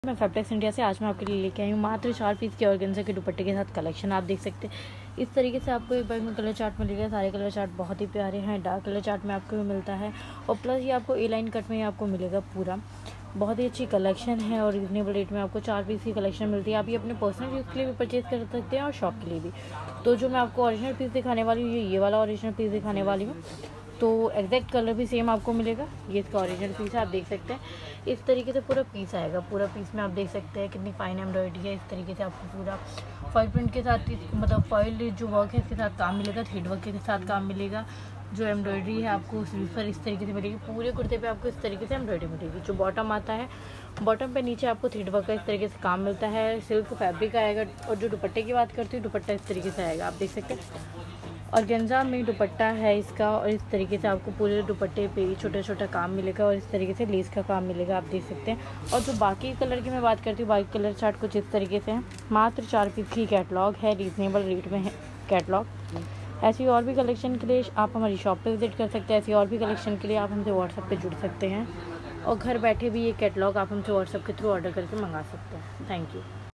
मैं fabrics India से आज मैं आपके लिए लेके आई हूँ मात्र 4 पीस के ऑर्गेन्जा के दुपट्टे के साथ कलेक्शन। आप देख सकते हैं इस तरीके से आपको एक बार में कलर चार्ट मिलेगा। सारे कलर चार्ट बहुत ही प्यारे हैं। डार्क कलर चार्ट में आपको मिलता है और प्लस ये आपको ए लाइन कट में आपको मिलेगा। पूरा बहुत ही अच्छी कलेक्शन है और रिजनेबल रेट में आपको 4 पीस की कलेक्शन मिलती है। आप ये अपने पर्सनल यूज़ के लिए भी परचेज़ कर सकते हैं और शॉप के लिए भी। तो जो मैं आपको ओरिजिनल पीस दिखाने वाली हूँ ये वाला ओरिजिनल पीस दिखाने वाली हूँ। तो एग्जैक्ट कलर भी सेम आपको मिलेगा। ये इसका ओरिजिनल पीस है, आप देख सकते हैं इस तरीके से पूरा पीस आएगा। पूरा पीस में आप देख सकते हैं कितनी फाइन एम्ब्रॉयडरी है। इस तरीके से आपको पूरा फॉइल प्रिंट के साथ मतलब फॉइल जो वर्क है इसके साथ काम मिलेगा। थ्रेड वर्क के साथ काम मिलेगा। जो एम्ब्रॉयडरी है आपको स्लीव पर इस तरीके से मिलेगी। पूरे कुर्ते पे आपको इस तरीके से एम्ब्रॉयडरी मिलेगी। जो बॉटम आता है बॉटम पे नीचे आपको थ्रेड वर्क का इस तरीके से काम मिलता है। सिल्क फैब्रिक आएगा। और जो दुपट्टे की बात करती हूँ दुपट्टा इस तरीके से आएगा, आप देख सकते हैं ऑर्गेन्जा में दुपट्टा है इसका। और इस तरीके से आपको पूरे दुपट्टे पे छोटा छोटा काम मिलेगा और इस तरीके से लेस का काम मिलेगा, आप देख सकते हैं। और जो बाकी कलर की मैं बात करती हूँ बाकी कलर चार्ट कुछ इस तरीके से है। मात्र 4 पीस की कैटलॉग है, रीजनेबल रेट में है कैटलॉग। ऐसी और भी कलेक्शन के लिए आप हमारी शॉप पे विजिट कर सकते हैं। ऐसी और भी कलेक्शन के लिए आप हमसे व्हाट्सएप पे जुड़ सकते हैं और घर बैठे भी ये कैटलॉग आप हमसे व्हाट्सएप के थ्रू ऑर्डर करके मंगा सकते हैं। Thank you.